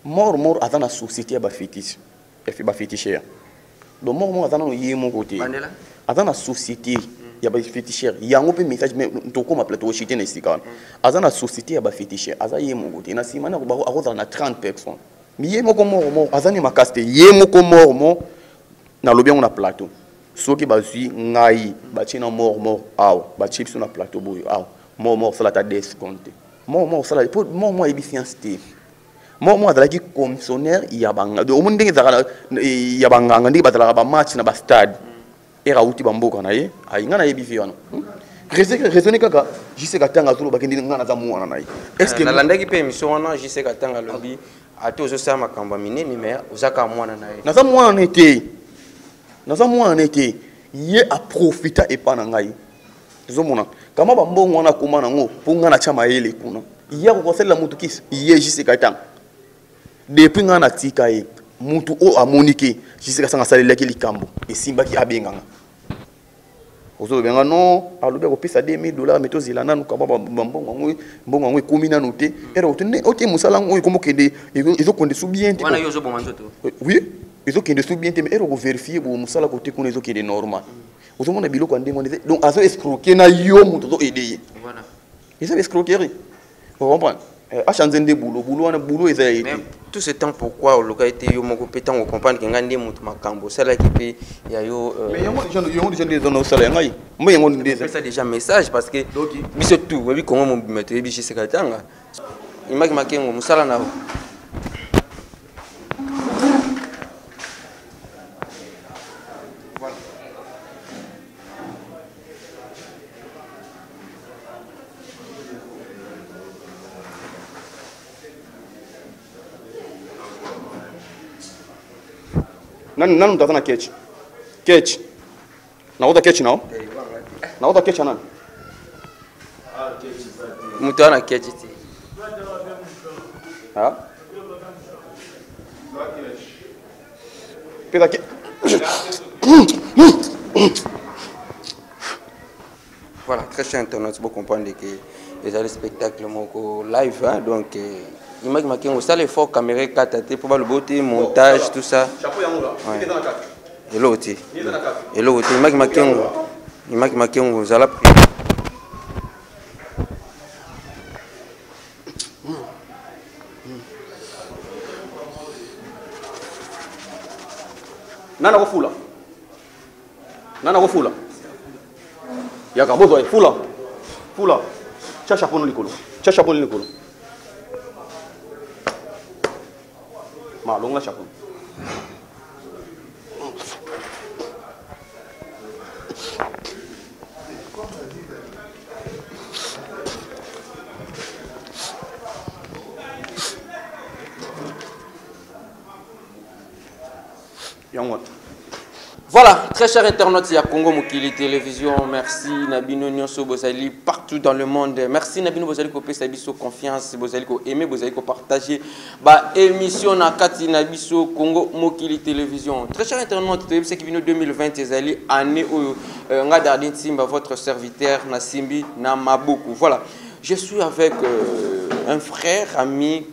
mort aza na société ya ba fétiche ba féticheur donc mort aza na yemo côté aza na société ya ba féticheur yango pe message mais to ko ma plateau chité na sika aza na société ya ba féticheur aza yemo côté na simana ko ba aza na 30 personnes mais yemo ko mort aza ni makaste yemo ko mort na lobi on a plateau soki bazui ngai batina mort aw ba chips na plateau boyo aw mort ça la ta descompté mort ça la mort efficience té mort azalaki commissionnaire ya banga do omundi ngezaka ya banganga ndi bazalaka ba match na ba stade era uti bamboka na ye ayinga na yebifi wana raisonner kaka jise katanga zulu bakindi ngana za muwana na ye est ce que nalandaki pe émission wana jise katanga lobi ati ozo makamba minene mais ozaka mwana na ye naza mwana nete ye a profita epana ngai zomona kama bambongo wana kuma nango punga na chama yele kuna ya ko kosela mutu kisi ye jise katanga depuis ngana tika ye mutu o amonike jise kasanga salelaki likambo esimbaki abenganga ozo benga no alobi ko pesa $2000 meto zilana nuka baba mbongo ngwe komina note era otene ote musala ngwe komo kende izo konde sou bien wana yozo bomanzoto oui izo kende sou bien mais era ko vérifier bo musala ko te kuna izo kende normal ozo mona biloko ndenge on donc azo escroquer na yo mutu zo aider voilà izo escroquerie vous comprenez a changé de boulot et tout ce temps pourquoi le gars était yo moko pétant on comprendre que ngandi mutu makambo ça là qui peut ya yo mais yo déjà des zones ça là ngai moi yango déjà ça déjà message parce que biso tout oui comment mon mettre biso c'est katanga imaki makengo musala na nani mtazana kechi naoda kechi nao naoda kechi nani mutana kechi ti ha peda ke voilà très cher internaute pour comprendre que les spectacles moko live hein, donc image makengo ça l'effort caméra 4 pour le beauté montage tout ça chapeau yango là et l'autre image makengo ça la nana ko fula ya ka bozo fula cha chapeau no likolo ma longa chapeau Voilà, très chers internautes, il y a Congo Mokili Télévision. Merci Nabino Nyonso Bozali partout dans le monde. Merci Nabino Bozali ko pesa biso confiance, Bozali ko aimer, Bozali ko partager ba émission na kati Nabiso Congo Mokili Télévision. Très chers internautes, c'est qui vient 2020 ezali année où nga Dardin Simba votre serviteur na Simbi na Mabuku. Voilà. Je suis avec un frère ami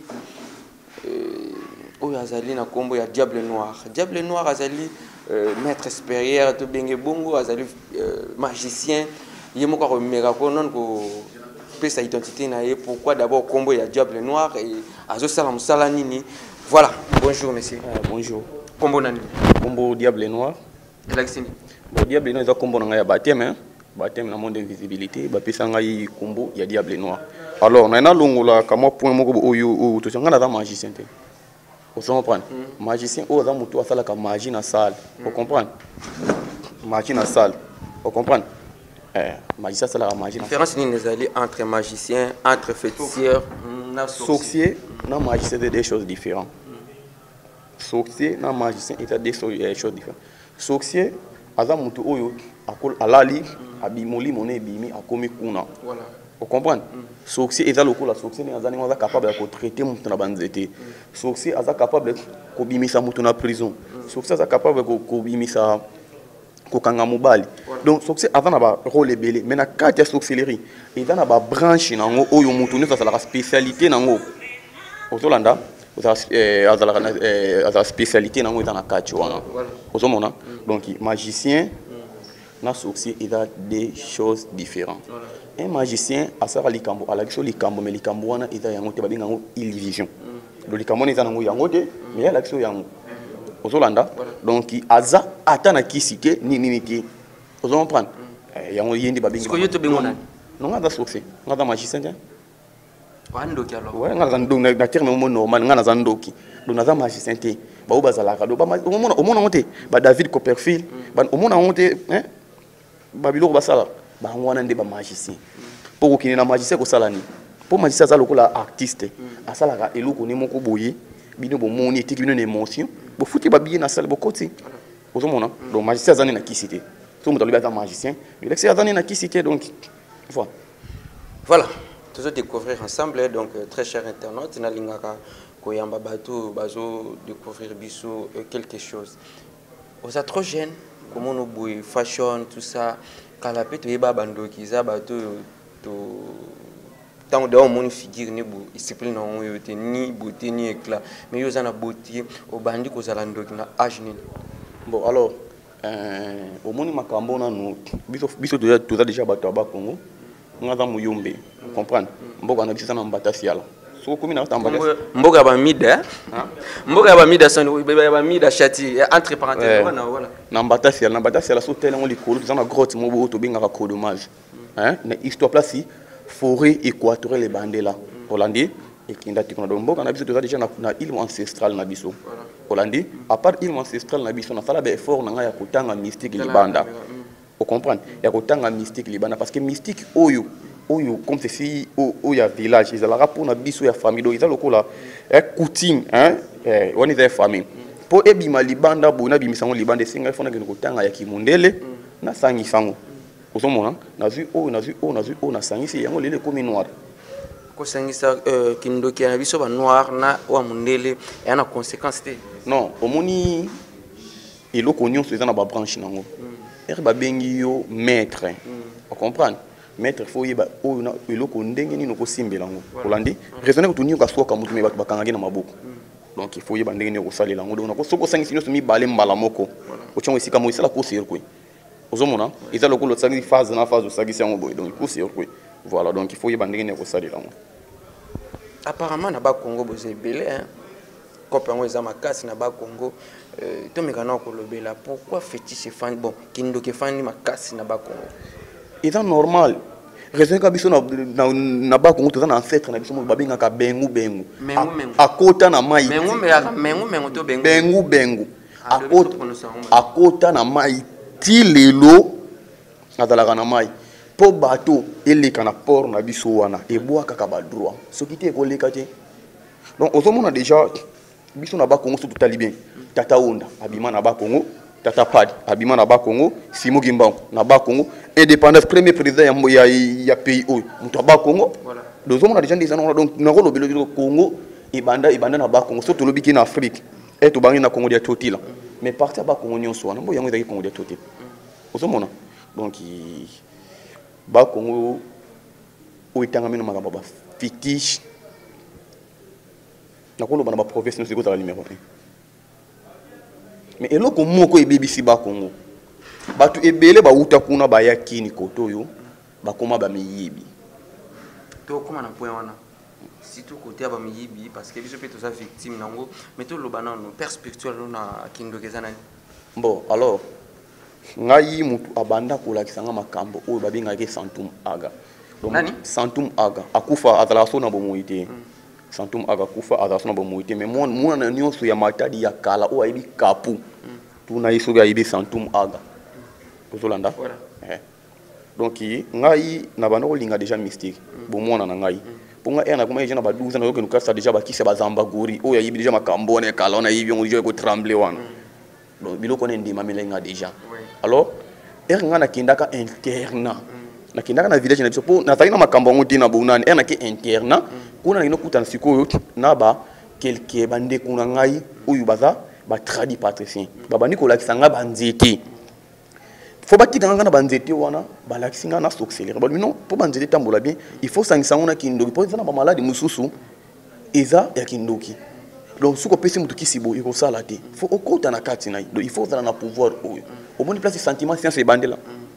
Oyo azali na kombo ya Diable Noir. Diable Noir azali maître supérieur to benge bongo azali magicien yemoko ko mega ko non ko pesa identité na ye pourquoi d'abord kombo ya Diable Noir et azo sala musala nini. Voilà, bonjour monsieur. Bonjour. Kombo nani? Kombo Diable Noir. Elaxini. Bon Diable Noir za kombo na ya bateme na monde invisibilité ba pesa ngai kombo ya Diable Noir. Alors na longola kama point moko oyo to changa na magicien te. Vous comprenez? Magicien, oh, dans mutu asala ka magie na salle. Vous comprenez? Magie na salle. Vous comprenez? Magicien asala ka magie na salle. Différence ni nezali entre magicien, entre féticheur, na sorcier, na magicien c'est des choses différentes. Sorcier, na magicien c'est des choses différentes. Sorcier, aza mutu oyo akol alali abimoli moné bimi akomi kuna. Voilà. Vous comprenez? Sorcier est la sorcier est capable de traiter mon banzete. Sorcier est capable de bimisa mutu na prison. Sorcier est capable de bimisa kokanga mobali. Donc sorcier avant na rôle belé mais na carte de sorcellerie et dans na branche nango oyo mutu ne ça la spécialité nango. Ozolanda la spécialité dans la catch. Donc, magicien, na sorcier, il a des choses différentes. Un magicien, à ça, il a l'action, mais il a une illusion. Donc, il a une mais il a l'action. Donc, il a qui cité, ni. Vous comprenez? Il y a un babi. Est-ce que vous avez un non, on a sorcier, on a magicien. Ouais, on a terme normal, on a ndoki. Donc, on a magicien. Ba bazalaka do ba omona monte ba David Copperfield ba omona monte ba biloko basala ba ngwana nde ba magicien pour okine na magicien ko sala ni pour magicien za lokola artiste asalaka eloko ni moko boye bino bo moni etiki bino na émotion bo futi ba biye na sala bo koti ozomona donc magicien za ni na kisité so mutu alibata magicien mais l'excès za ni na kisité donc voilà tous découvrir ensemble donc très cher internaute na lingaka koyamba bato bazo découvrir biso quelque chose. Vous êtes trop jeune, comment on bouille fashion tout ça, kalapé to yeba bando kiza bato to tant de mon figure ni bu discipline on yote ni beauté ni éclat mais yo za na beauté au bandi ko zalando na âge ni. Bon alors au moni makambo na no biso to déjà bato ba Congo ngaza muyombe comprendre mboka na biso na mbata fiala. Mboga ba mida mboga ba mida son ba mida chati entre parenthèses voilà nambata fiala so tele on likolo dans la grotte mo to binga ko dommage hein na histoire place forêt équatoriale bandela Hollandi et kinda tikona do mboga na biso to déjà na île ancestrale na biso Hollandi à part île ancestrale na biso na sala be effort na nga ya kotanga mystique libanda vous comprenez ya kotanga mystique libanda parce que mystique oyo comme ceci au ya village ils allaient pour na biso ya famille donc ils allaient là coutume hein on est des familles pour ebima libanda bona bimisango libanda singa fona ngene kotanga ya kimondele na sangi sango ozomona na vu na sangi si yango lele comme noir ko sangi sa kindoki na biso ba noir na wa mondele et na conséquence té non omoni eloko nyonso eza na ba branche nango ba bengi yo maître vous comprenez maître faut yeba o na eloko ndenge nini ko simbelango Hollandi raisonner ko tuni ko soka mutu me bakanga na maboko donc il faut yeba ndenge nini ko salela ngo donc ko soko sangi sinyo mi balé mbala moko o chongo isika mo isala ko circuit ozomona eza lokolo tsagi phase na phase osagi sango boy donc ko circuit voilà donc il faut yeba ndenge nini ko salela ngo apparemment na ba Congo bozé belé hein kopango eza makasi na ba Congo to mekana ko lobela pourquoi fétiche fan bon kindo ke fan makasi na ba Congo. C'est normal. Raison que biso na ba Congo toza na ancêtre na biso mo babinga ka bengu akota na mai mengu to bengu akota na mai ti lelo azalaka na mai po bato eleka na port na biso wana eboa kaka ba droit soki te koleka te donc ozomona déjà biso na ba Congo so totali bien tata onda abima na ba Congo Tata Pad, Abima na ba Congo, Simo Gimbangu na ba Congo, indépendance premier président ya pays o, muto ba Congo. Voilà. Donc on a déjà des gens donc na rolo belo Congo et banda na ba Congo surtout lobi ki na Afrique. Et to bangi na Congo dia toti là. Mais partir ba Congo nyonso wana mbo yango ezaki Congo dia toti. Ozomona. Donc ba Congo o itanga mino makamba ba fétiche. Na kolo bana ba professionnel c'est quoi la numéro 1. Mais eloko moko ebebisi ba Congo batu ebele ba uta kuna ba yakini kotoyo bakoma ba miyibi to koma na point wana surtout côté ba miyibi parce que biso peto sa victime nango mais to lobana no père spirituel na kindokeza nani bon alors ngai mutu abanda kolakisa nga makambo oyo babinga ke Santum Aga nani Santum Aga akufa azala so na bomoite Santum Aga kufa azasona bomoite mais mona na nyonso ya matadi ya kala o ayibi kapu tuna iso ga yibi Santum Aga ozolanda voilà donc ngai na bana ko linga déjà mystique bomona na ngai ponga ena kuma yena ba 12 na yoke nukasa déjà ba kise ba zamba gori o yayibi déjà makambo na kala ona yibi ngo ko trembler wana donc biloko ne ndima melenga déjà alors nga na kindaka interna na kindaka na village na biso po na na makambo ngoti na bonani na ki interna kuna ino kutana sikoyo na ba quelque bande kuna ngai uyu baza ba tradi patricien baba nikola kisanga banzete faut batika nga na banzete wana ba lakisinga na accélérer ba non pour banzete tambola bien il faut sangisa ngona kindoki po na ba malade mususu eza ya kindoki donc ce qu'on peut c'est qui sibo il faut ça là il faut au côté na kati na donc il faut dans la pouvoir au bon place sentiment c'est ces bandes là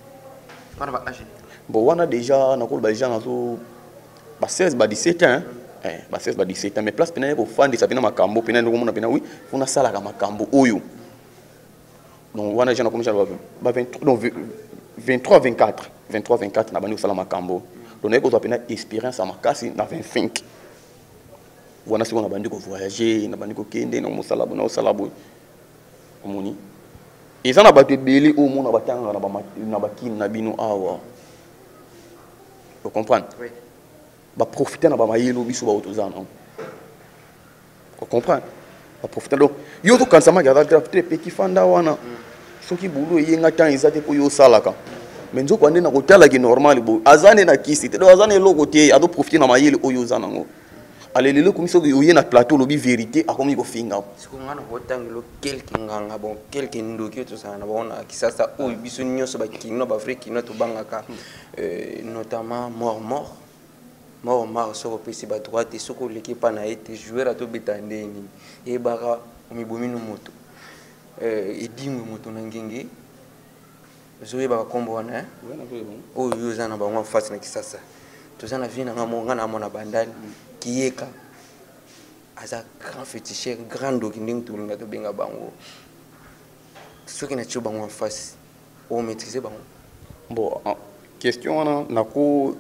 bon on a déjà na ko ba gens na so ba 16 ba 17 ans ba 16 ba 17 ans mais place pena ko fandi ça pena makambo pena ngo mona pena oui on a sala ka makambo oyo donc on a gens na comme ça ba 23 24 na bani sala makambo donc on a pena expérience à makasi na 25 on a si on a bandi ko voyager na bandi ko kende na musala na salabo omoni et ça na ba te belé au monde na batanga na ba kin na bino awa vous comprenez oui ba profiter na ba mayelo biso ba otozana vous comprenez ba profiter donc yo to kansama ga draft très petit fanda wana soki bulu yenga tan izate po yo salaka mais nzoko ande na kotala ki normal bo azane na kisi te do azane loko te ado profiter na mayelo oyo zana ngo allez le comme ça yo na plateau lobi vérité a comme il faut finga siko ngana hotangelo quelque nganga bon quelque ndoki to sana bona kisasa o biso nyoso ba kino ba afrique no to bangaka notamment mort sur pesi ba droite et soko l'équipe na été joueur à to betandeni e baka omibomi no moto edingo moto na ngenge zoye ba kombo wana o yo zana ba ngwa face na kisasa to zana vina ngamo ngana mona bandali Kieka aza grand féticheur grand dokining tout nga to benga bango ce qui na tcho bango en face o maîtriser bango bon question na ko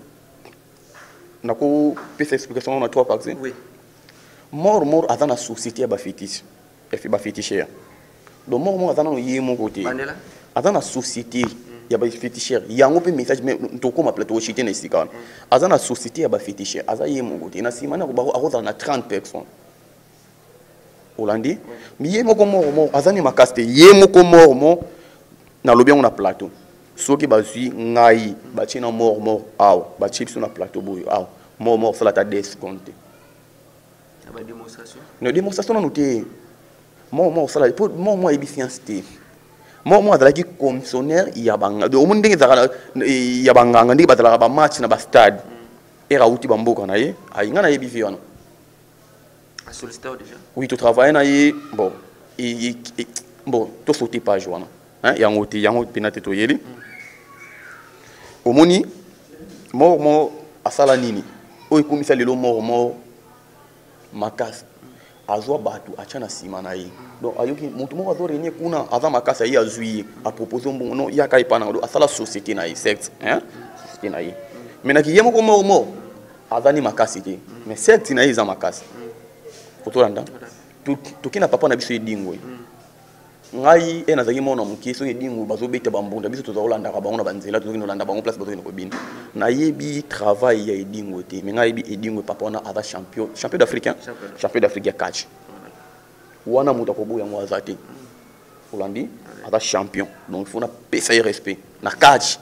pesa explication na toi par exemple oui mort aza na société ba fétiche et ba féticheur donc mort aza na yemo côté aza na société ya ba féticheur yango pe message mais to ko ma plateau chité na sikana aza na société ya ba féticheur aza yemo côté na simana ko ba akoza na 30 personnes Hollandi mi yemo ko mort aza ni makaste yemo ko mort na lobi on na plateau soki ba zui ngai ba tina mort aw ba chips na plateau boyo aw mort ça la ta descompté ba démonstration no démonstration na noté mort ça la pour mort e bi science té moi azalaki commissionnaire ya banga do omundi ngezaka ya banganga ndi bazalaka ba match na ba stade era uti bamboka na ye ayinga na ye bivi wana a sollicité déjà oui tu travailles na ye bon bon to sauter page wana hein yango penate to yeli omoni mort asala nini o ikomisa lelo mort makas azwa batu achana sima na ye donc ayoki mutu moko azo réunir kuna aza makasa ye azwi a proposer mbongo non yaka ipana do asala société na ye secte hein société na ye mais na kiyemo ko mort azani makasi te mais secte na ye za makasi otolanda to kina papa na biso edingo ngai ena zaki mona mukiso edingo bazobeta bambunda biso tozolanda ka bango na banzela tozolanda bango place bazo ko bina na yebi travail ya edingo te mais ngai bi edingo papa ona aza champion d'Afrique champion d'Afrique ya catch wana muta ko boya ngo azate Hollandi aza champion donc il faut na pesa respect na catch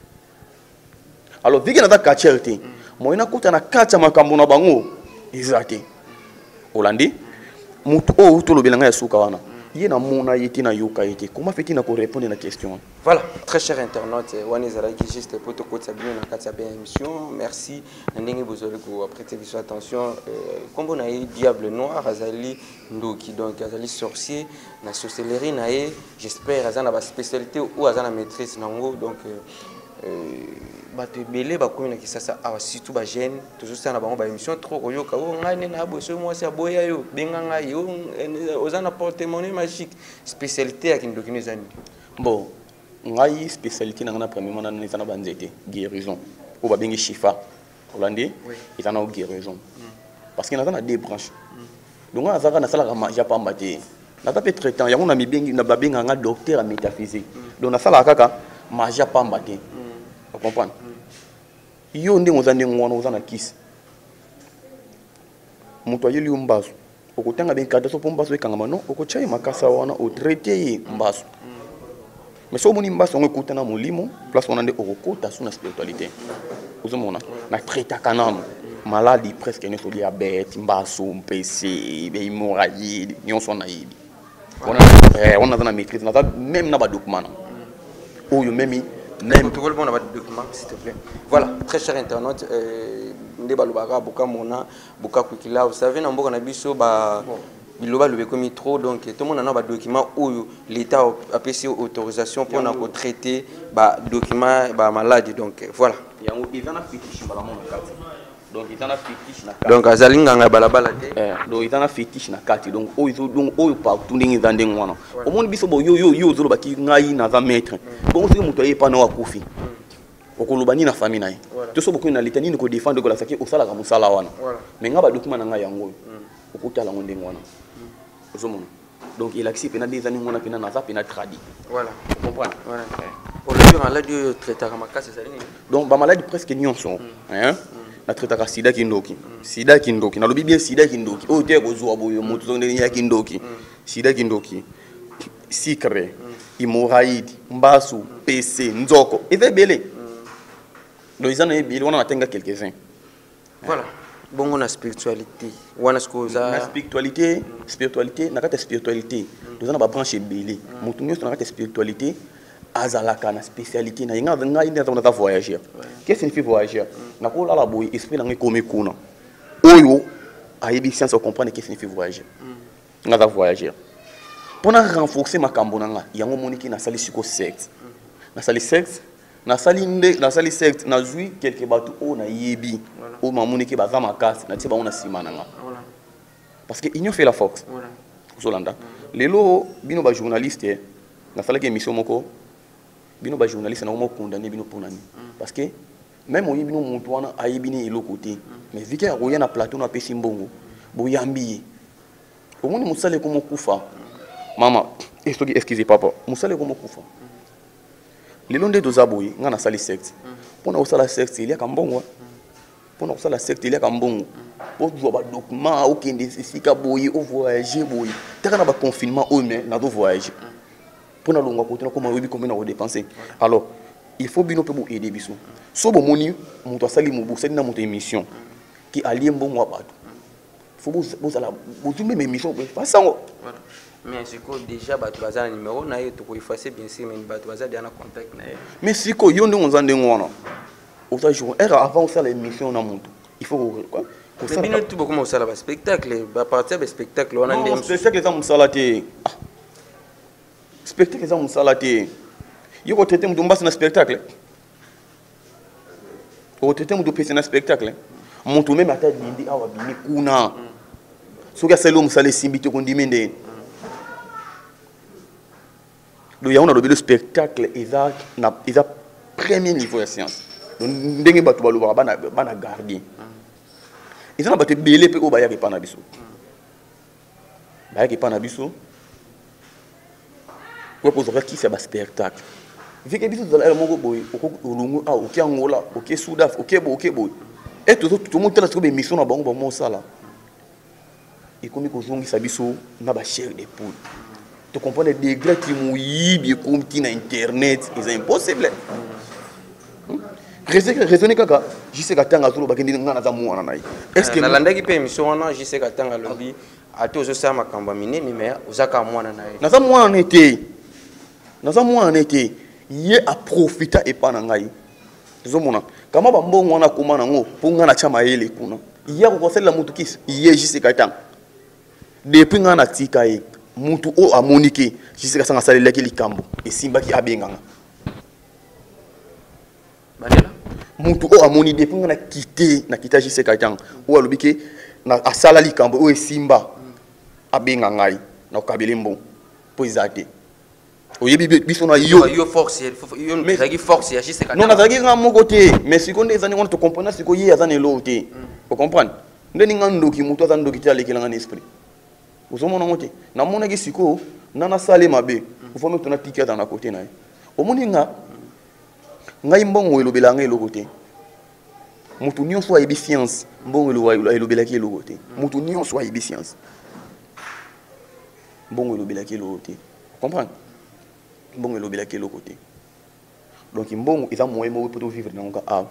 alors viki na da catcher te moina kuta na catch makambo na bango ezate Hollandi mutu o to lobelanga ya suka wana yena mona yeti na yoka yeti comment fait-il na ko répondre à la question voilà très cher internaute wani zaraki juste pour te côté bien na kati ya émission merci ndenge bozoli ko prêter votre attention comme on a diable noir azali ndoki donc azali sorcier na sorcellerie na ye j'espère azana ba spécialité ou azana maîtrise nango donc bato belé ba komina kisasa awa surtout ba jeune toujours ça na bango ba émission trop koyoka o ngane na boso moi c'est boya yo benganga yo ozana porte-monnaie magique spécialité ya kindoki nezani bon ngai spécialité na ngana premièrement na nezana banzete guérison o ba bengi chifa Hollandi ezana guérison parce que na zana deux branches donc on azaka na sala ka magia pamba te na ta peut traitant yango na mibengi na babenga nga docteur en métaphysique donc na sala kaka magia pamba te vous comprenez yo ndenge ozande ngwana ozana kisi mutu ayeli mbaso okutanga benkata so pombaso ekangama non okochai makasa wana o traiter mbaso mais so moni mbaso ngo kutana molimo place wana nde okokota suna spiritualité ozomona na traiter kanam maladie presque ne so diabète mbaso mpc be hémorragie nyonso na yibi on a dans la maîtrise na même na ba document oyo même tout le monde a pas de documents s'il te plaît voilà très cher internaute nde balobaka boka mona boka kwikila vous savez na mboka na biso ba biloba le comme trop donc tout le monde a un document où l'état a payé autorisation pour nous traiter bah document bah maladie donc voilà ils en a fétiche donc ils en a fétiche na donc azalinga nga balabala donc ils en a fétiche na kati donc o partout ndenge zande ngwana au monde biso bo yo zolo baki ngai na za maître bon c'est muto yepa na wakufi okoloba ni na famille na ye to so boko na litani ni ko défendre ko la saki osala ka musala wana mais nga ba document na nga yango okutala ngo ndenge wana ozomona donc il accepte na des années ngona pena na za pena tradi voilà vous comprenez voilà pour le maladie traiter comme casse ça donc ba maladie presque nyonso hein na traiter sida kindoki sida kindoki na lobi bien sida kindoki o te ko zuwa boyo mutu zonde ya kindoki sida kindoki sikre imoraidi mbasu pc nzoko eve bele donc ils en ont bien on a atteint quelques-uns voilà bon on a spiritualité on a ce que ça spiritualité na kata spiritualité nous on a ba branche belé mutu nyonso na kata spiritualité azalaka na spécialité na nga ina za voyager qu'est-ce que signifie voyager na ko la boy esprit na ngi kuna oyo ayebi science à comprendre qu'est-ce que signifie voyager nga za voyager pour renforcer ma kambo na nga yango moniki na sali siko secte na sali secte na sali secte na zui quelque batu o na yebi o mamoniki baza makasi na tiba ona sima na nga parce que union fait la force Zolanda lelo bino ba journaliste na sala ke émission moko bino ba journaliste na mo condamner bino pour nani parce que même oyi bino muntu wana ayebini elo côté mais vike ya koya na plateau na pesi mbongo bo yambi o moni musale ko mokufa mama estoki excusez papa musale ko mokufa lelo nde dozaboyi nga na sali secte pona osala secte il y a kambongo pona osala secte il y a kambongo pour voir ba document au kende sika boyi au voyager boyi taka na ba confinement o mais na do voyager pona longa côté na comment obi combien na dépenser alors il faut bino pe bo aider biso so bo moni muto asali mo bo sali na moto émission qui allie mbongo abatu faut bo sala bo tumbe émission pas sango mais c'est quoi déjà batu bazana numéro na yeto ko effacer bien sûr mais batu bazana dia na contact na mais siko yo ndongo nzande ngwana osa jour era avant ça l'émission na monto il faut quoi mais bino tout beaucoup ça la spectacle ba partir ba spectacle on a ndem spectacle ça musalate spectacle ça musalate yo ko tete mtu mbasi na spectacle ko tete mtu pesa na spectacle monto même ata dindi awa bini kuna soki asali musale simbite ko ndimende do ya on a le spectacle eza premier niveau de science donc ndenge batu baloba bana garder ils ont battu belé pe o ba ya ke pana biso ba ya ke pana biso ko poser qui c'est ba spectacle vu que biso zala moko boy o lungu a o ki angola o ki sudaf o ki bo et tout le monde tela trouver mission na bango ba mo sala et comme ko zongi sa biso na ba chair de poule. Tu comprends les degrés qui mouillent comme qui na internet, c'est impossible. Raisonner kaka, je sais katanga zolo bakendi ngana za mwana nayi. Est-ce que nalanda ki pe émission wana je sais katanga lobi ato zo sa makamba mine mais ozaka mwana nayi. Na za mwana nete. Na za mwana nete. Ye a profiter et pas na ngai. Zo mona. Kama ba mbongo wana komana ngo po ngana chama yele kuna. Ye ko kosela mutu kisi. Ye je sais katanga. Depuis ngana tika ye. Mutu o amonike jisika sanga salela ki likambo esimba ki abenganga bandela mutu o amoni depuis ngana quitter na kita jisika tang o alobike na asala likambo o esimba abenga ngai na kabele mbon po izate o yebi biso na yo force yo nzaki force ya jisika non nazaki nga moko te mais sikonde ezani ngona to comprendre siko ye azane lote o comprendre ndeni ngandoki mutu azandoki te alekela ngana esprit uzomona ngote na mona ki siko nana sale mabe faut mettre na ticket dans la côté na omoni nga ngai mbongo elobela ngai lokote mutu nyonso ayebi science mbongo elobela ki lokote mutu nyonso ayebi science mbongo elobela ki lokote comprendre mbongo elobela ki lokote donc mbongo eza moyen mo pour vivre na ngo a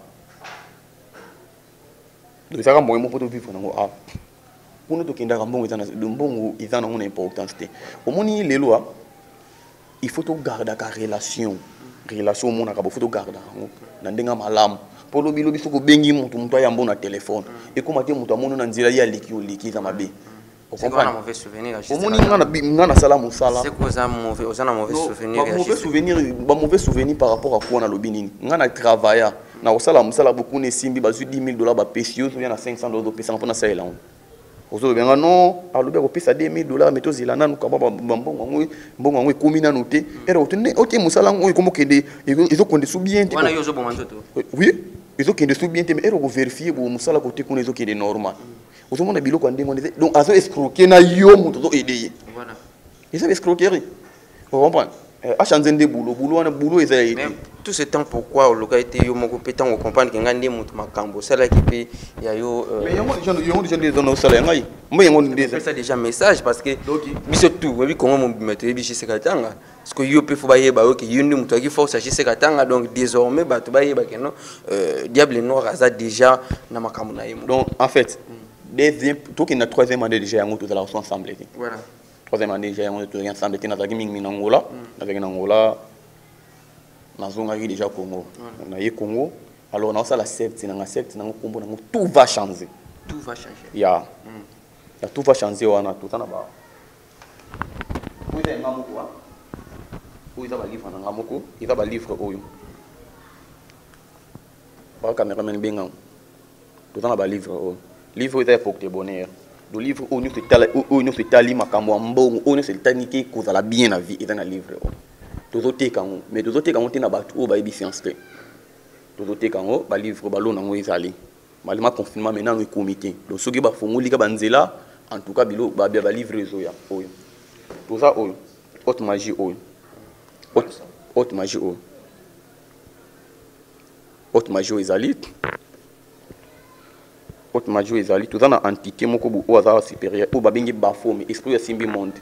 donc ça moyen mo pour vivre na ngo a pour nous qui n'avons pas de mbongo ils en ont une importance au moni lelo il faut garder la relation mon akabo faut garder na ndenga malamu pour lo bilo biso ko bengi mutu ya mbona téléphone et comment te mutu amono na nzira ya liki za mabe C'est quoi un mauvais souvenir? Au moins, on a sala musala. C'est quoi un mauvais souvenir? Mauvais souvenir par rapport à quoi on a l'obéni. On a travaillé. On a sala musala beaucoup de simbi, basu $10,000 ba précieux, on a $500 pesa pour na sala. Ozo benga non, alobe ko pesa $2,000 mais to zilana nous kababa mbongo komina noté. Era ote musala ngo comme kende ils ont konde sous bien. Wana yo zo bomanzoto. Oui, ils ont kende sous bien mais era ko vérifier bo musala côté qu'on ils ont kende normal. Ozo mona biloko ndenge on donc azo escroquer na yo muto to aider. Voilà. Ils ont escroquerie. Vous comprenez? A changé de boulot ils ont tout ce temps pourquoi le gars était yo moko pétant on comprendre que ngande mutu makambo sala qui pe ya yo mais yo déjà des zones sala ngai moi yango déjà ça déjà message parce que biso tout oui comment mon mettre biso sekatanga parce que yo pe faut baye ba OK yo ndi mutu qui force agir sekatanga donc désormais ba to baye ba que non diable noir aza déjà na makambo na yemo donc en fait deuxième tout qui na troisième année déjà yango tout là ensemble voilà troisième année déjà yango tout ensemble tina zaki mingi na Angola na Angola nazongaki déjà Congo na ye Congo alors na ça la secte na kombo na tout va changer ya tout va changer wana tout na ba oui ça ngamoko wa oui ça ba livre na ngamoko il va ba livre oyo ba cameraman benga tout na ba livre oyo livre est pour te bonheur le livre oyo nous se tali makambo mbongo oyo se taniki kozala bien na vie et dans livre tozoteka ngo mais tozoteka ngo tina bato oyo bayebi science te tozoteka ngo balivre balona ngo ezali malima confinement maintenant comité donc soki bafongoli ka banzela en tout cas bilo babia balivre ezoya oyo toza oyo haute magie oyo haute magie oyo haute magie ezali haute magie ezali toza na entité moko bo oyo azala supérieur oyo babengi bafome esprit ya simbi monde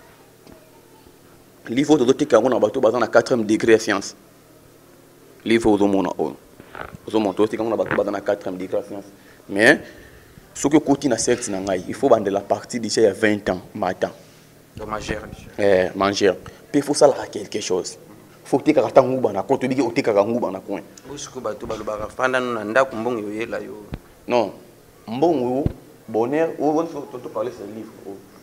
livre tozoteka yango na bato baza na 4e degré ya science livre ozomona oyo ozomona tozoteka yango na bato baza na 4e degré ya science mais soki okoti na secte na ngai il faut bandela partie déjà ya 20 ans matin mangère mpe il faut salaka quelque chose faut otekaka ta nguba na coin tobiki otekaka nguba na coin osiko bato balobaka fanda na ndako mbongo yoyela yo non mbongo bonheur on peut parler ce livre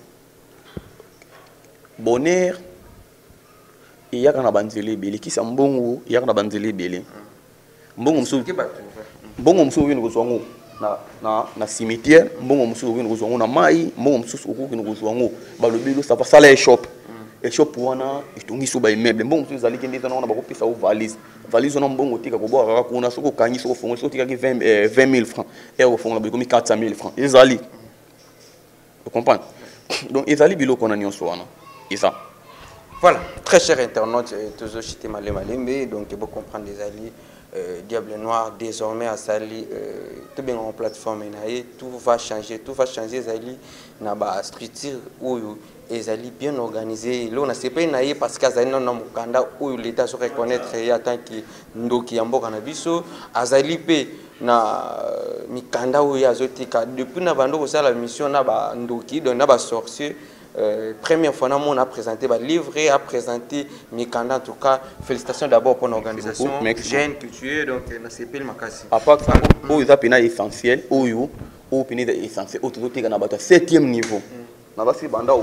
bonheur il y a kana banzele bele kisa mbongo il y a kana banzele bele mbongo mso wino kozwango na cimetière mbongo mso wino kozwango na mai mbongo mso okoko kozwango balobelo ça va sala shop et shop wana itongi so ba immeuble mbongo mso zali kende tana wana bakopesa o valise na mbongo tika ko boka kuna soko kangi soko fongo soko tika ki 20,000 francs et au fongo ba komi 400,000 francs ezali vous comprenez donc ezali biloko na nyonso wana ça. Voilà, très cher internaute, toujours cité Malembe, donc il faut comprendre des alliés, Diable Noir, désormais à Sali, tout bien en plateforme, tout va changer, les alliés, na ba structure où les alliés bien organisés, là on a c'est pas naïe parce qu'à Zali non mukanda où l'État se reconnaître et attend qui ndoki ambo kanabiso, azali pe na mikanda où yazotika depuis na bando ko la mission na ba ndoki donc na ba sorcier. Première fois, on a présenté le livre et a présenté mes candidats. En tout cas, félicitations d'abord pour l'organisation. Jeune, culturelle, donc c'est pas le makasi. À part ça, il y a essentiel, il y a essentiel, il y a 7e niveau. Il y a des banda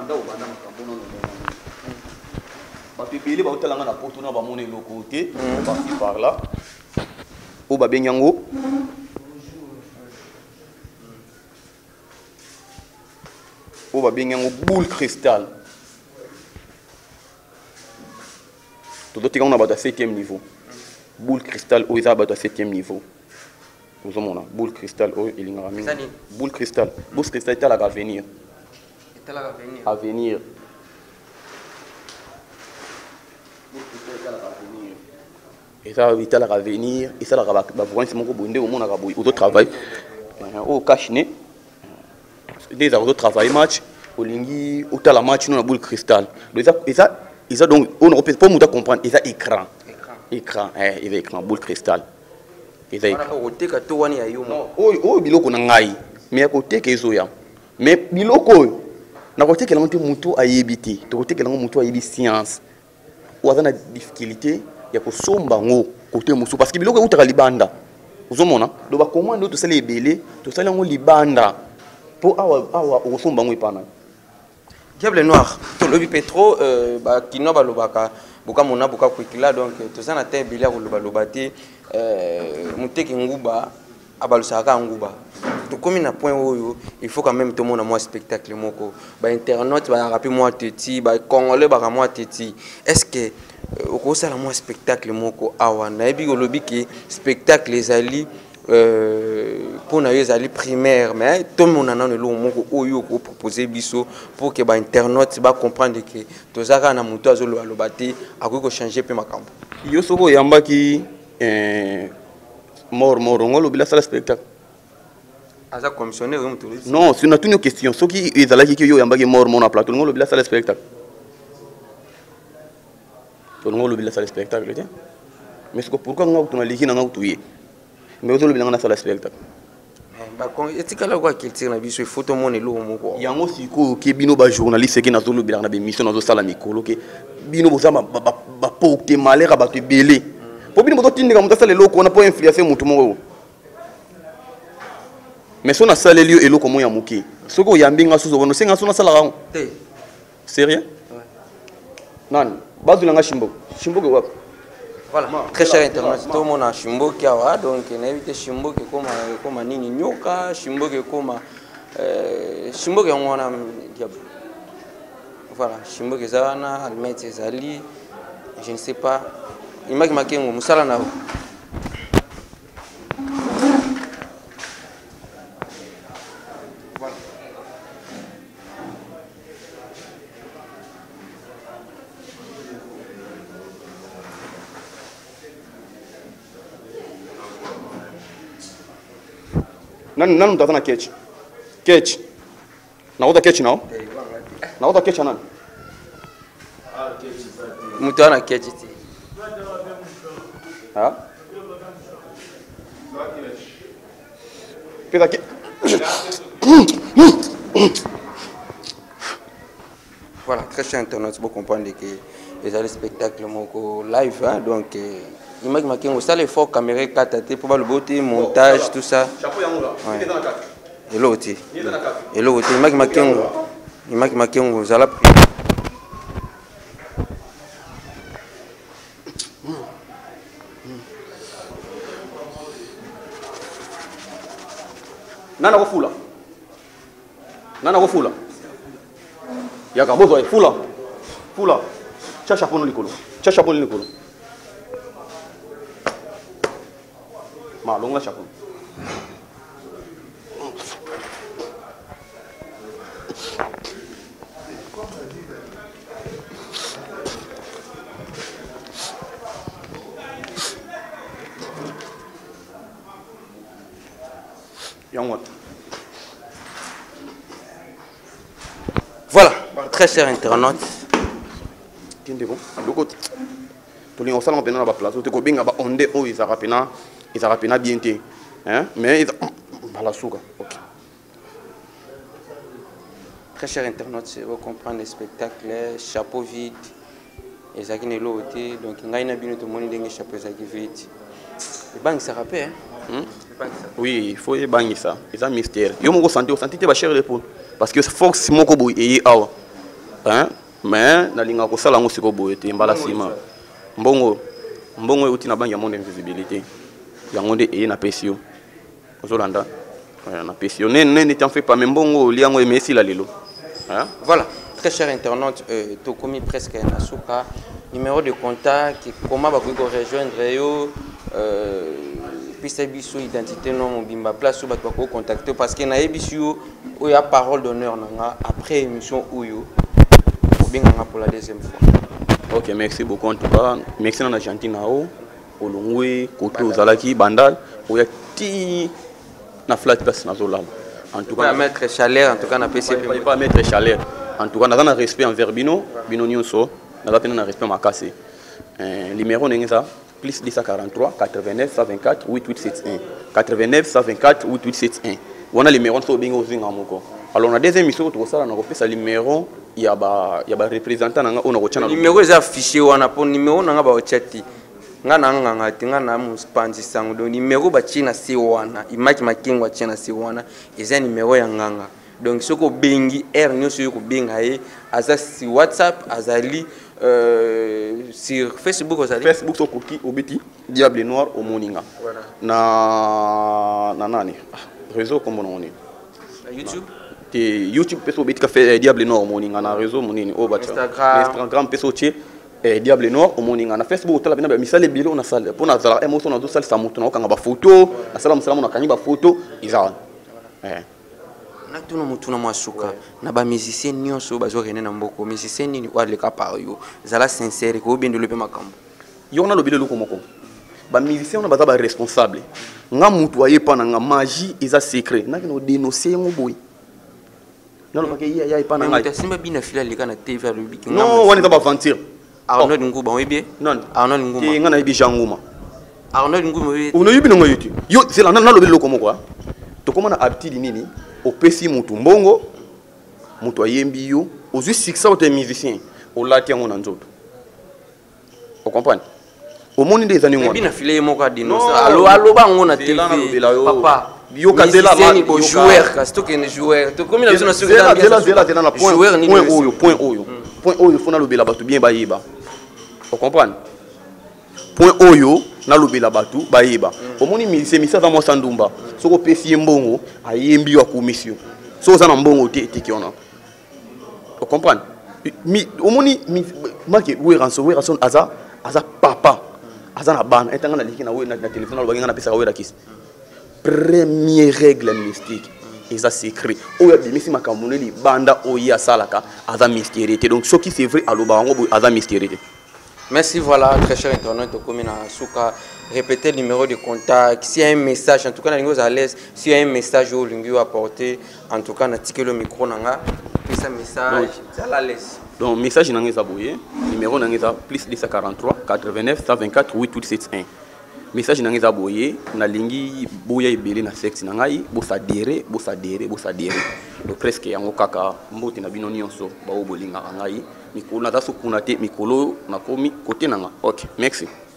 par là. On va bien une boule cristal. Tout le monde a 7e niveau. Boule cristal, on a 7e niveau. Vous avez boule cristal, il y a boule cristal. Boule cristal est à l'avenir. Avenir. Et ça, il est à l'avenir. Et ça, la au travail. Au cache-nez. Des autres travail match au lingi au la match na boule cristal ils a donc on peut pas nous comprendre ils a écran il a écran boule cristal ils a écran oh biloko na ngai mais à côté que ezoya mais biloko na côté que lango mutu ayebiti to côté que lango mutu ayebi science ou azana difficulté ya ko somba ngo côté musu parce que biloko utaka libanda uzomona do ba commande to sala ebele to sala ngo libanda pour awa osomba ngo ipana Diable Noir to lobi Petro ba kino ba lobaka boka mona boka kwikila donc to ça na te bilia ko loba lobate muteki nguba abalusaka nguba to comme na point oyo il faut quand même tout monde moi spectacle moko ba internaute ba rappeler moi teti ba congolais ba moi teti est-ce que au ça la moi spectacle moko awa na ebi lobi ki spectacle les ali pour les ali primaire mais tout le monde a le moko oyo ko proposer biso pour que ba internaute ba comprendre que to zaka na muto azolo alobate akoko changer pe makambo yo soko yamba ki mort ngolo bila sala spectacle aza commissionnaire ou muto non c'est une question soki ezalaki ki yo yamba ki mort na plateau ngolo bila sala spectacle to ngolo bila sala spectacle tiens mais c'est pourquoi ngako tuna liki na ngako tuye mais vous avez un spectacle. Etikala kwa culture na biso photo mone lo moko. Yango siko ke bino ba journaliste ke na zolo bilanga na émission na zo sala mikolo ke bino boza ba pokte malera ba te belé. Po bino bozo tindika muta sala loko na po influencer mutu moko. Mais so na sala lieu eloko mo ya muke. Soko yambinga suzo bono senga so na sala rango. Te. Sérieux? Ouais. Nani? Bazulanga Shimbo. Shimbo ke wapi? Voilà, très cher internet, tout le monde a Shimbo qui a donc on a évité Shimbo qui comme nini nyoka, Shimbo qui comme Shimbo qui on a diable. Voilà, Shimbo qui zana, Almet Zali, je ne sais pas. Il m'a marqué un musala na. Nani mtazana catch naota catch nao naota catch nani mtu ana catch ti ah pesa que voilà très cher internet pour comprendre que les spectacles moko live hein, donc il m'a marqué on sale fort caméra 4 pour le beauté montage tout ça chapeau yango là il est dans la 4 et l'autre il m'a marqué on zala nana ko fula yaka bozo fula chapeau no likolo malonga chapeau voilà très cher internaute tinde bon lokoti toli on sala pena na ba place te ko binga ba onde o izaka pena bien te hein mais bala suka OK très cher internaute vous comprendre les spectacles chapeau vide ezaki ne loté donc ngai na bino to moni ndenge chapeau ezaki vide et bang ça rappelle hein oui il faut y bangi ça c'est un mystère yo moko santé te ba cher répondre parce que force moko boy et awa hein mais na linga ko sala ngo siko boy te mbala sima mbongo uti na bangi ya monde invisibilité ya monde et na pesio ozolanda na pesio ne t'en fais pas mais mbongo liango emesi la lelo hein voilà très cher internaute to commis presque na suka numéro de contact comment ba ko rejoindre yo pisa biso identité non mobimba place ba ko contacter parce que na ebisio o ya parole d'honneur nanga après émission oyo binga pour la deuxième fois. OK, merci beaucoup en tout cas. Merci na Argentina o olongwe koto zalaki bandal o ya ti na flat place na zola. En tout cas, mettre chaleur en tout cas na PCP. Pas mettre chaleur. En tout cas, na respect envers bino nyonso, na pena na respect makase. Numéro nengeza plus 1043 89 124 8871 89 124 8871. Wana numéro so bingo zinga moko. Alors na deuxième émission to sala na ko pesa numéro ya ba représentant nanga ona ko chana. Numéro za affiché wana po numéro nanga ba ochati. Ngana nganga tinga na mu spanzi sango do numéro ba china si wana imaki makingo china si wana eza numéro ya nganga donc ce que bengi air nyonso yo ko benga ye aza si WhatsApp azali sur Facebook azali Facebook so koki obeti Diable Noir au moninga voilà na nani réseau comme on dit YouTube te YouTube peso obeti ka fait Diable Noir au moninga na réseau monini o bacha Instagram peso tie Diable Noir au moninga na Facebook tala bina misale bilo na sala pona zala emotion na do sala samutu na kanga ba photo na sala musalamu na kanyi ba photo iza na tuna mutuna mwasuka na ba musicien nyonso bazo rene na mboko musicien ni wa leka par yo zala sincère ko bindelo pe makambo yo na lobile loko moko ba musicien na baza ba responsable nga mutu ayepa na nga magie eza secret na kino dénoncer ngo boy na lo bakay ya ipa na nga ta simba bina fila leka na TV lo biki non wani za ba aventure Arnold Nguba webie non Arnold Nguba ti nga na ibi janguma Arnold Nguba webie uno yibi ngo yuti yo c'est la na lobile loko moko to koma na habitude nini opesi mutu mbongo mutu ayembi yo ozwi succès ote musicien olati yango na nzoto o comprendre au monde des années ngona bina file moko adinosa alo bango na TV papa yo kazela ma bo joueur ka stock en joueur to komi na biso na stock zela na point oyo fona lobela batu bien bayeba o comprendre point oyo na lobela batu bayeba omoni musicien misa za mo sandumba soko pesi mbongo ayembi wa commission so za na mbongo te tikiona o comprendre omoni marque Weranson aza papa aza na bana etanga na liki na we na téléphone na lobanga na pesa we rakis première règle mystique eza secret oya bimisi makambo ne li banda oya salaka aza mystère donc ce qui c'est vrai aloba ngo aza mystère. Merci, voilà, très cher internaute, comme Souka, répétez le numéro de contact. S'il y a un message, en tout cas, à l'aise, s'il y a un message au lingu à apporter, en tout cas, on le micro, puis ça message, c'est à l'aise. Donc, message n'a pas abouillé, numéro n'a pas plus 243 89 124 8871. Message n'a pas abouillé, na lingi bouya ibeli na sexe n'a ngai, bossa dere. Donc presque yango kaka mbote na bino nyonso ba obolinga ngai. Mikolo na daso kuna te mikolo na komi côté nanga. OK, merci.